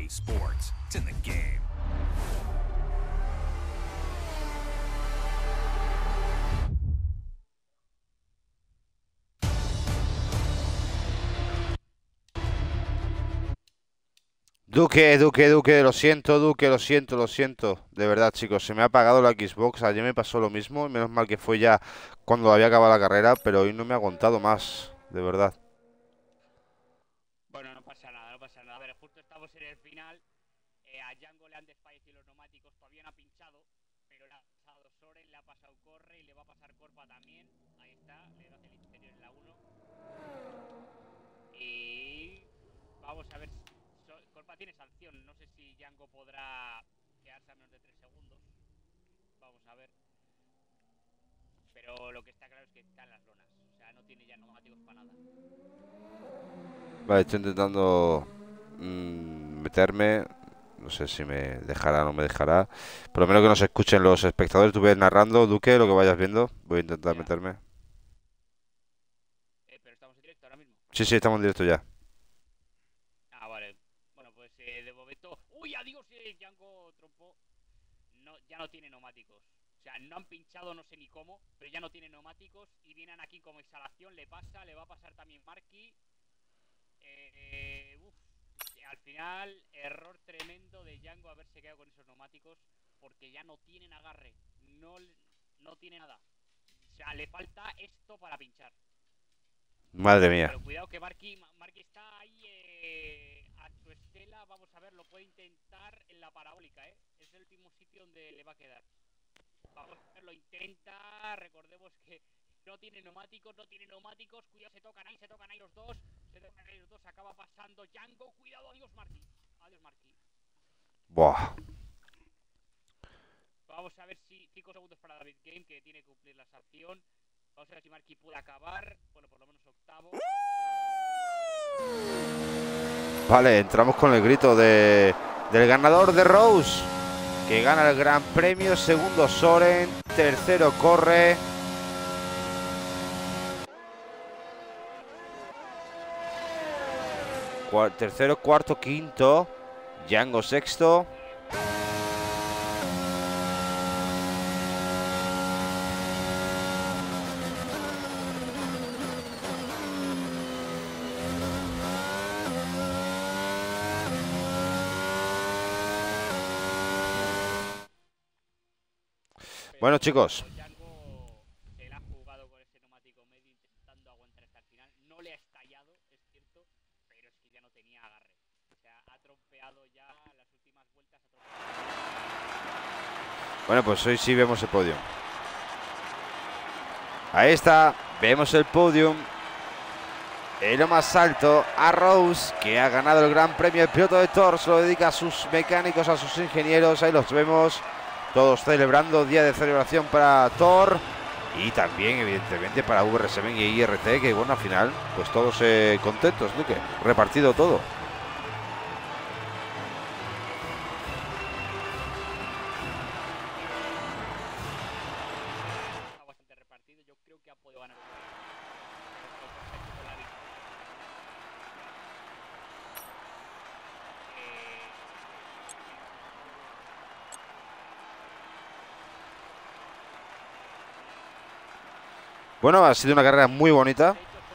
Talking sports. It's in the game. Duque, lo siento, Duque, lo siento. De verdad, chicos, se me ha apagado la Xbox. Ayer me pasó lo mismo, y menos mal que fue ya cuando había acabado la carrera, pero hoy no me ha aguantado más, de verdad. Bueno, no pasa nada, no pasa nada. A ver, justo estamos en el final. A Django le han desfallecido los neumáticos, todavía no ha pinchado, pero le ha pasado Soren, le ha pasado Corre y le va a pasar Corpa también. Ahí está, le hace el interior en la 1. Y vamos a ver. Corpa tiene sanción, no sé si Django podrá quedarse a menos de 3 segundos. Vamos a ver. Pero lo que está claro es que está en las lonas. O sea, no tiene ya neumáticos para nada. Vale, estoy intentando meterme. No sé si me dejará o no me dejará. Por lo menos que nos escuchen los espectadores. Tú ves narrando, Duque, lo que vayas viendo. Voy a intentar Ya. meterme. Pero estamos en directo ahora mismo. Sí, estamos en directo ya. Ah, vale. Bueno, pues de momento... ¡Uy, adiós! Django trompó. No, ya no tiene neumáticos. O sea, no han pinchado, no sé ni cómo, pero ya no tiene neumáticos y vienen aquí como instalación, le pasa, le va a pasar también Marky. Al final, error tremendo de Django haberse quedado con esos neumáticos porque ya no tienen agarre, no tiene nada. O sea, le falta esto para pinchar. Madre mía. Pero cuidado que Marky está ahí a su estela. Vamos a ver, lo puede intentar en la parabólica, ¿eh? Es el último sitio donde le va a quedar. Vamos a ver, lo intenta. Recordemos que no tiene neumáticos. Cuidado, se tocan ahí los dos. Acaba pasando Django. Cuidado, adiós Marky. Buah. Vamos a ver si 5 segundos para David Game, que tiene que cumplir la sanción. Vamos a ver si Marky puede acabar. Bueno, por lo menos octavo. Vale, entramos con el grito del ganador de Rose, que gana el Gran Premio. Segundo Soren, tercero Corre. Tercero, cuarto, quinto Django sexto. Bueno, chicos, Django se la ha jugado con ese neumático medio intentando aguantar hasta el final. No le ha estallado, es cierto, pero es que ya no tenía agarre. O sea, ha trompeado ya las últimas vueltas. bueno, pues hoy sí vemos el podio. Ahí está, vemos el podium. En lo más alto, a Rose, que ha ganado el Gran Premio. El piloto de Thor se lo dedica a sus mecánicos, a sus ingenieros. Ahí los vemos, todos celebrando, día de celebración para Thor. Y también, evidentemente, para VR7 y IRT, que bueno, al final, pues todos contentos, Duque. Repartido todo. Está bastante repartido. Yo creo que ha podido ganar. Bueno, ha sido una carrera muy bonita.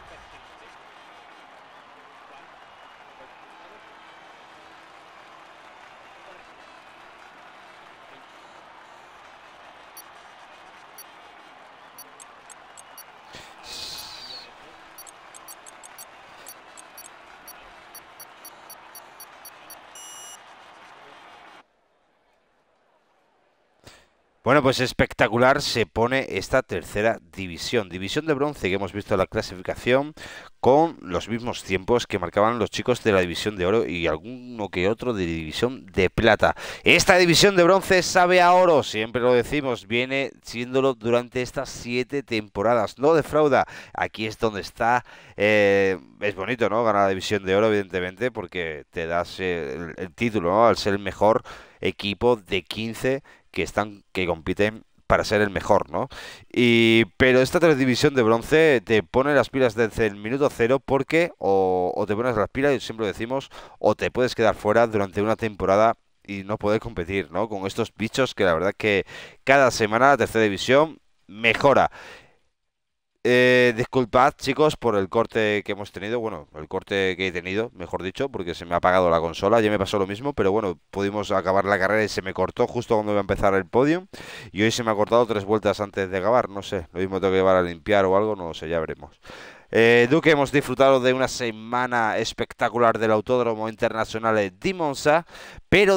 Bueno, pues espectacular se pone esta tercera división. División de bronce que hemos visto en la clasificación con los mismos tiempos que marcaban los chicos de la división de oro y alguno que otro de división de plata. Esta división de bronce sabe a oro, siempre lo decimos, viene siéndolo durante estas 7 temporadas. No defrauda, aquí es donde está. Es bonito, ¿no? Ganar la división de oro, evidentemente, porque te das el título, ¿no? Al ser el mejor equipo de 15 que compiten para ser el mejor, ¿no? Pero esta división de bronce te pone las pilas desde el minuto cero porque o te pones las pilas, y siempre lo decimos, o te puedes quedar fuera durante una temporada y no poder competir, ¿no? Con estos bichos que la verdad que cada semana la tercera división mejora. Disculpad, chicos, por el corte que hemos tenido. Bueno, el corte que he tenido, mejor dicho, porque se me ha apagado la consola. Ya me pasó lo mismo, pero bueno, pudimos acabar la carrera y se me cortó justo cuando iba a empezar el podium. Y hoy se me ha cortado 3 vueltas antes de acabar. No sé, lo mismo tengo que llevar a limpiar o algo, no lo sé, ya veremos. Duque, hemos disfrutado de una semana espectacular del Autódromo Internacional de Monza, pero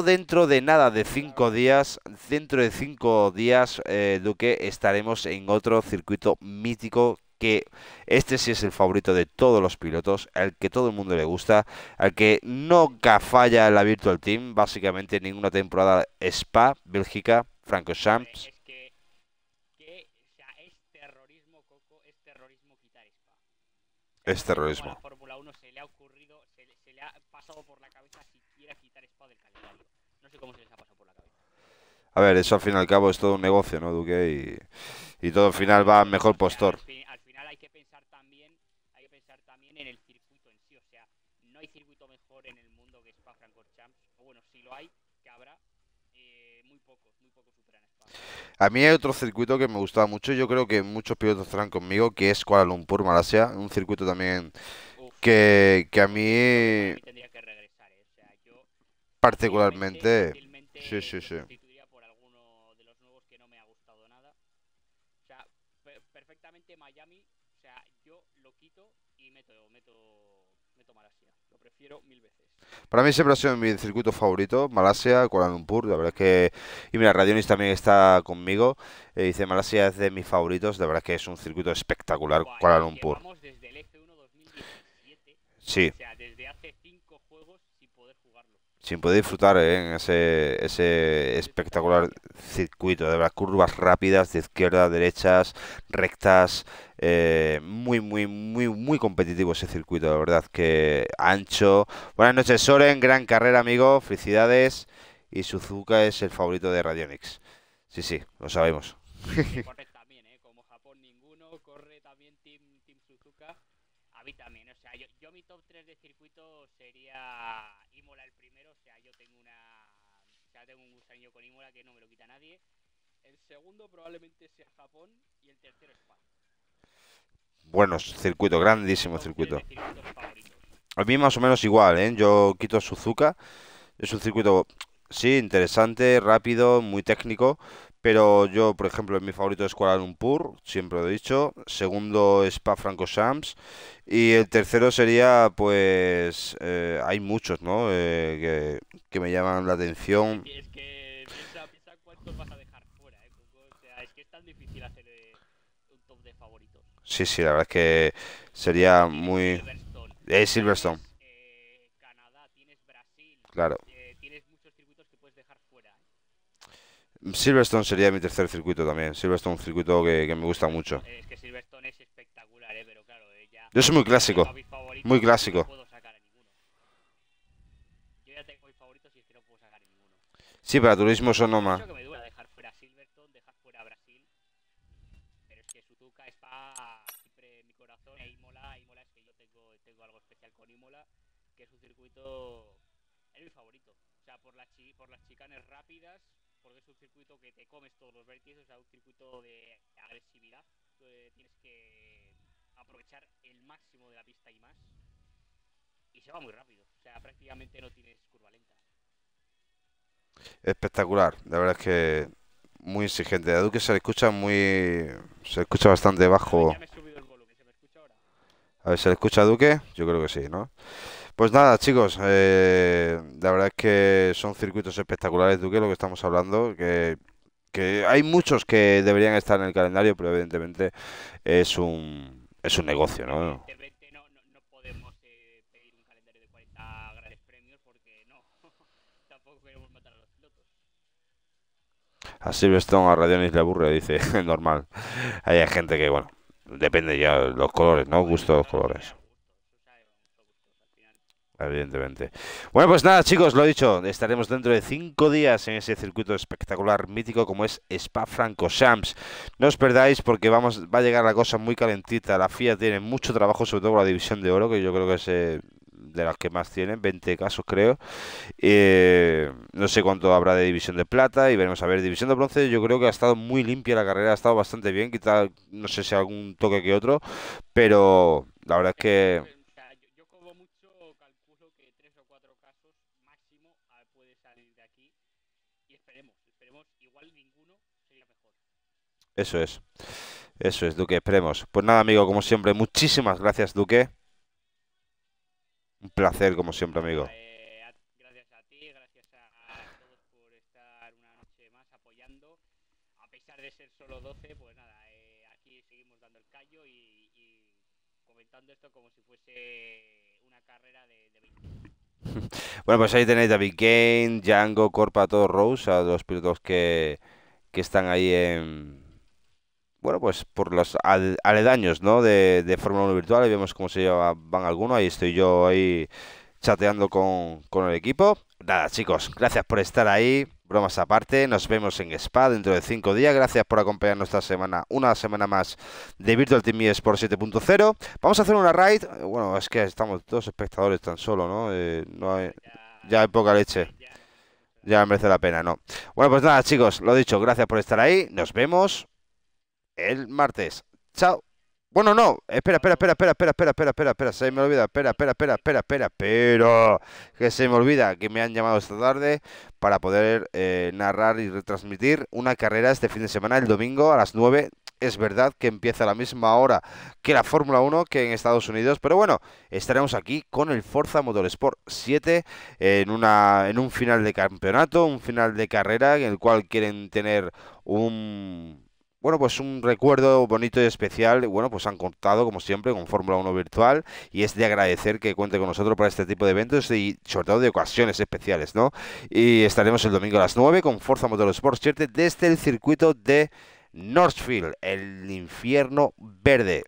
dentro de 5 días, Duque, estaremos en otro circuito mítico que este sí es el favorito de todos los pilotos, al que todo el mundo le gusta, al que nunca falla la Virtual Team, básicamente ninguna temporada Spa, Bélgica, Francorchamps. O sea, es terrorismo, Coco, es terrorismo quitar Spa. Es No sé cómo a terrorismo. la Fórmula 1 se le ha ocurrido, se le ha pasado por la cabeza siquiera quitar Spa del calendario. No sé cómo se les ha pasado por la cabeza. A ver, eso al fin y al cabo es todo un negocio, ¿no, Duque? Y todo al final va al mejor O sea, postor. al final hay que pensar también en el circuito en sí. O sea, no hay circuito mejor en el mundo que Spa-Francorchamps. O bueno, si lo hay, que habrá, muy pocos superan a Spa. A mí hay otro circuito que me gustaba mucho, yo creo que muchos pilotos estarán conmigo, que es Kuala Lumpur, Malasia, un circuito también Uf, que a yo para mí mí tendría que regresar, ¿eh? O sea, yo particularmente, sí, fácilmente sí, lo sí. sustituiría por alguno de los nuevos que no me ha gustado nada. O sea, perfectamente Miami, o sea, yo lo quito y meto Malasia. Lo prefiero 1000 veces. Para mí siempre ha sido mi circuito favorito, Malasia, Kuala Lumpur, la verdad es que... Y mira, Radionis también está conmigo, dice Malasia es de mis favoritos, la verdad es que es un circuito espectacular, Buah, Kuala y Lumpur. llevamos desde el F1 2017, Sí, o sea, desde hace 5 juegos sin poder jugarlo. sin poder disfrutar en ese espectacular circuito, de verdad, curvas rápidas de izquierda a derechas, rectas, muy, muy, muy, muy competitivo ese circuito, la verdad, que ancho. Buenas noches, Soren, gran carrera, amigo, felicidades. Y Suzuka es el favorito de Radionics. Sí, sí, lo sabemos. Que corre también, como Japón ninguno, corre también Team Suzuka. A mí también, o sea, yo mi top 3 de circuito sería Imola el primero, o sea, tengo un gusanillo con Imola que no me lo quita nadie. El segundo probablemente sea Japón y el tercero Spa. Buenos circuito, grandísimo Top 3 circuito. de circuitos favoritos. A mí más o menos igual, ¿eh? Yo quito Suzuka. Es un circuito, sí, interesante, rápido, muy técnico, pero yo, por ejemplo, mi favorito es Kuala Lumpur, siempre lo he dicho. Segundo, Spa-Francorchamps. Y el tercero sería, pues, hay muchos, ¿no? Que me llaman la atención. Es que piensa cuántos vas a dejar fuera, Coco. O sea, es que es tan difícil hacer un top de favoritos. Sí, sí, la verdad es que sería Tienes muy... Silverstone, Silverstone, tienes Canadá, tienes Brasil, claro. tienes muchos circuitos que puedes dejar fuera. Silverstone sería mi tercer circuito también. Silverstone, un circuito que me gusta mucho. Es que Silverstone es espectacular, pero claro, ya Yo soy muy yo tengo clásico, a mis favoritos muy y no clásico. puedo sacar a ninguno. Yo ya tengo mis favoritos y es que no puedo sacar a ninguno. Sí, para turismo Por son nomás. mucho que me duela dejar fuera Silverstone, dejar fuera Brasil, pero es que Suzuka, Spa, siempre mi corazón, Imola es que yo tengo algo especial con Imola, que es un circuito, es mi favorito. O sea, por las chicanes rápidas, porque es un circuito que te comes todos los vértices, o sea, un circuito de agresividad. Tienes que aprovechar el máximo de la pista y más. Y se va muy rápido, o sea, prácticamente no tienes curva lenta. Espectacular, la verdad es que muy exigente. A Duque se le escucha muy... Se le escucha bastante A ver, bajo. ya me he subido el volumen, ¿se me escucha ahora? A ver, ¿se le escucha a Duque? Yo creo que sí, ¿no? Pues nada, chicos, la verdad es que son circuitos espectaculares, Duque, lo que estamos hablando, que hay muchos que deberían estar en el calendario, pero evidentemente es un negocio, ¿no? Evidentemente no podemos pedir un calendario de 40 grandes premios porque no, tampoco queremos matar a los pilotos. A Silverstone, a Radionis le aburre, dice, normal. Hay gente que, bueno, depende ya los colores, ¿no? Bueno, Gusto de los al final colores. gustos, o sea, gustos al final. Evidentemente. Bueno, pues nada, chicos, lo dicho, estaremos dentro de 5 días en ese circuito espectacular, mítico como es Spa-Francorchamps. No os perdáis porque va a llegar la cosa muy calentita. La FIA tiene mucho trabajo, sobre todo con la división de oro, que yo creo que es de las que más tienen, 20 casos creo. No sé cuánto habrá de división de plata y veremos a ver. División de bronce, yo creo que ha estado muy limpia la carrera, ha estado bastante bien, quizá no sé si algún toque que otro, pero la verdad es que O sea, yo como mucho calculo que 3 o 4 casos máximo puede salir de aquí y esperemos, igual ninguno sería mejor. eso es. Eso es, Duque, esperemos. Pues nada, amigo, como siempre, muchísimas gracias, Duque. Un placer, como siempre, amigo. Nada, gracias a ti, gracias a todos por estar una noche más apoyando. A pesar de ser solo 12, pues nada, aquí seguimos dando el callo y comentando esto como si fuese una carrera de 20. Bueno, pues ahí tenéis David Kane, Django, Corpa, todos Rose, a los pilotos que están ahí en... Bueno, pues por los aledaños, ¿no? De Fórmula 1 virtual, y vemos cómo van algunos. Ahí estoy yo ahí chateando con el equipo. Nada, chicos, gracias por estar ahí. Bromas aparte, nos vemos en Spa dentro de 5 días. Gracias por acompañarnos esta semana, una semana más de Virtual Team eSport 7.0. Vamos a hacer una raid. Bueno, es que estamos dos espectadores tan solo, ¿no? No hay, ya hay poca leche. Ya merece la pena, ¿no? Bueno, pues nada, chicos, lo dicho, gracias por estar ahí. Nos vemos el martes. Chao. Bueno, no, espera, se me olvida, pero que se me olvida que me han llamado esta tarde para poder narrar y retransmitir una carrera este fin de semana, el domingo a las 9. Es verdad que empieza a la misma hora que la Fórmula 1 que en Estados Unidos, pero bueno, estaremos aquí con el Forza Motorsport 7 en un final de campeonato, un final de carrera en el cual quieren tener un... Bueno, pues un recuerdo bonito y especial. Bueno, pues han contado, como siempre, con Fórmula 1 virtual y es de agradecer que cuente con nosotros para este tipo de eventos y sobre todo de ocasiones especiales, ¿no? Y estaremos el domingo a las 9 con Forza Motorsport 7 desde el circuito de Northfield, el infierno verde.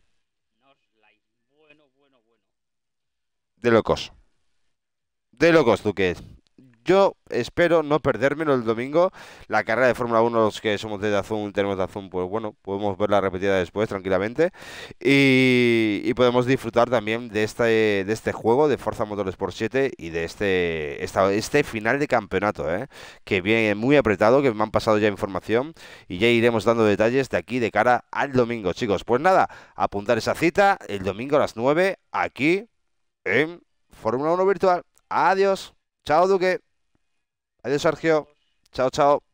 Bueno. De locos. De locos, Duque. Yo espero no perdérmelo el domingo. La carrera de Fórmula 1, los que somos de Dazón, tenemos Dazón, pues bueno, podemos verla repetida después tranquilamente. Y podemos disfrutar también de este juego de Forza Motorsport 7 y de este final de campeonato, que viene muy apretado, que me han pasado ya información y ya iremos dando detalles de aquí de cara al domingo, chicos. Pues nada, apuntar esa cita el domingo a las 9 aquí en Fórmula 1 Virtual. Adiós. Chao, Duque. Adiós, Sergio. Chao, chao.